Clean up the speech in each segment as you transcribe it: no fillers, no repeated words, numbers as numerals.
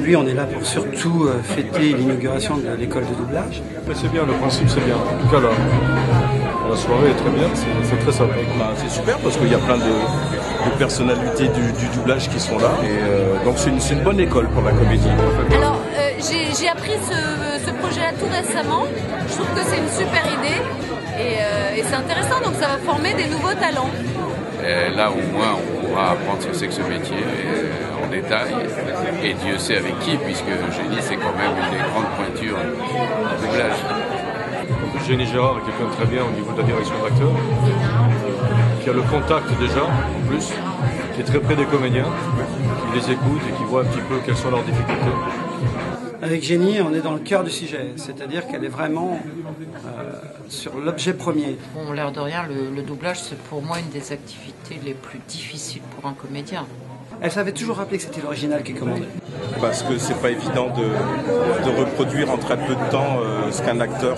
aujourd'hui, on est là pour surtout fêter l'inauguration de l'école de doublage. C'est bien, le principe c'est bien. En tout cas, la soirée est très bien, c'est très sympa. C'est super parce qu'il y a plein de personnalités du doublage qui sont là. Et donc c'est une bonne école pour la comédie. Alors, j'ai appris ce projet-là tout récemment. Je trouve que c'est une super idée et c'est intéressant, donc ça va former des nouveaux talents. Et là, au moins, on pourra apprendre ce que c'est que ce métier en détail. Et Dieu sait avec qui, puisque Génie, c'est quand même une des grandes pointures du doublage. Génie Gérard est quelqu'un de très bien au niveau de la direction d'acteurs, qui a le contact déjà, en plus, qui est très près des comédiens, qui les écoute et qui voit un petit peu quelles sont leurs difficultés. Avec Génie, on est dans le cœur du sujet, c'est-à-dire qu'elle est vraiment sur l'objet premier. Bon, l'air de rien, le doublage, c'est pour moi une des activités les plus difficiles pour un comédien. Elle savait toujours rappeler que c'était l'original qui commandait. Parce que c'est pas évident de reproduire en très peu de temps ce qu'un acteur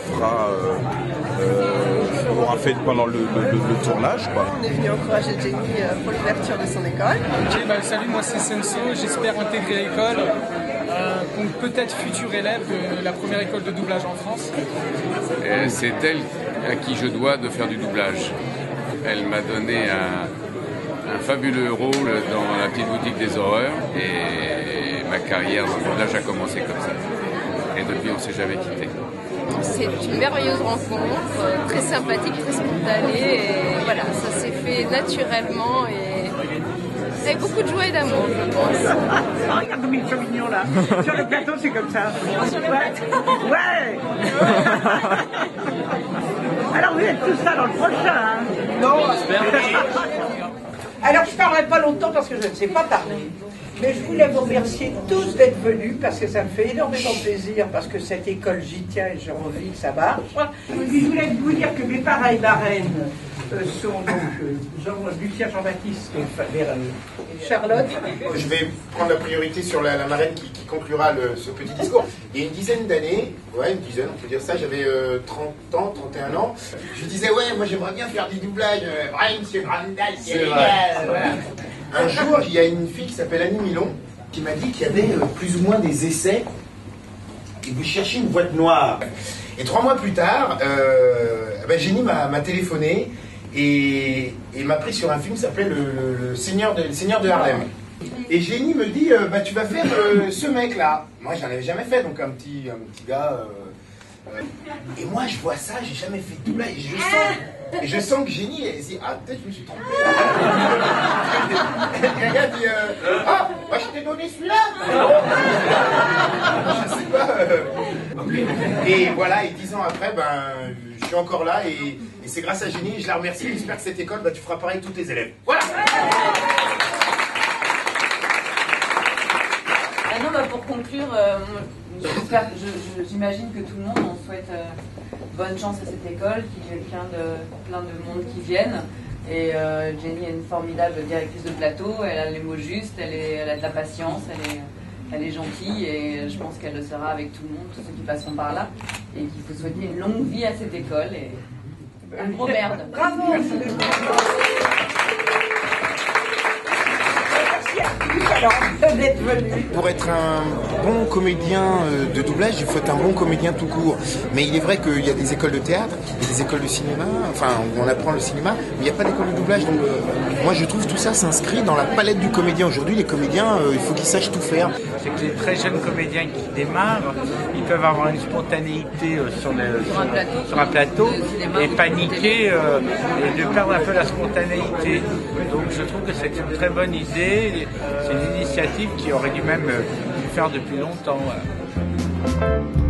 aura fait pendant le tournage, quoi. On est venu encourager Jenny pour l'ouverture de son école. Ok, salut, moi c'est Senso, j'espère intégrer l'école. Donc peut-être futur élève de la première école de doublage en France. C'est elle à qui je dois de faire du doublage. Elle m'a donné un fabuleux rôle dans la petite boutique des horreurs et ma carrière dans le doublage a commencé comme ça. Et depuis, on ne s'est jamais quitté. C'est une merveilleuse rencontre, très sympathique, très spontanée. Et voilà, ça s'est fait naturellement et avec beaucoup de joie et d'amour, je pense. Regarde comme ils sont mignons là. Sur le plateau, c'est comme ça. Ouais. Alors vous êtes tous ça dans le prochain, hein? Non. Alors je ne parlerai pas longtemps parce que je ne sais pas parler. Mais je voulais vous remercier tous d'être venus parce que ça me fait énormément plaisir parce que cette école j'y tiens et j'ai envie que ça marche. Et puis je voulais vous dire que mes parrains et marraines sont donc Lucien Jean-Baptiste et Charlotte. Je vais prendre la priorité sur la marraine qui conclura ce petit discours. Il y a une dizaine d'années, ouais, une dizaine, on peut dire ça, j'avais 30 ans, 31 ans. Je disais, ouais, moi j'aimerais bien faire du doublage. Monsieur Grandal, c'est génial. Voilà. Un jour, il y a une fille qui s'appelle Annie Milon qui m'a dit qu'il y avait plus ou moins des essais et vous cherchiez une boîte noire. Et 3 mois plus tard, Génie m'a téléphoné et m'a pris sur un film qui s'appelait le Seigneur de Harlem. Et Génie me dit, tu vas faire ce mec-là. Moi, j'en avais jamais fait, donc un petit gars. Et moi, je vois ça, j'ai jamais fait de doublage. Et je sens que Génie, elle dit, peut-être je me suis trompé. Et un gars dit, moi je t'ai donné celui-là. Je sais pas. Et voilà, et 10 ans après, je suis encore là et c'est grâce à Génie. Je la remercie. J'espère que cette école, tu feras pareil avec tous tes élèves. Voilà. Pour conclure, j'imagine que tout le monde, on souhaite bonne chance à cette école, qu'il y ait plein de monde qui viennent. Et Jenny est une formidable directrice de plateau, elle a les mots justes, elle a de la patience, elle est gentille et je pense qu'elle le sera avec tout le monde, tous ceux qui passeront par là. Et qu'il faut souhaiter une longue vie à cette école et un gros merde. Bravo. Pour être un bon comédien de doublage, il faut être un bon comédien tout court. Mais il est vrai qu'il y a des écoles de théâtre, il y a des écoles de cinéma, où on apprend le cinéma, mais il n'y a pas d'école de doublage. Donc moi je trouve tout ça s'inscrit dans la palette du comédien. Aujourd'hui, les comédiens, il faut qu'ils sachent tout faire. C'est que les très jeunes comédiens qui démarrent, ils peuvent avoir une spontanéité sur un plateau et paniquer et de perdre un peu la spontanéité. Donc je trouve que c'est une très bonne idée, c'est une initiative qui aurait dû même le faire depuis longtemps. Voilà.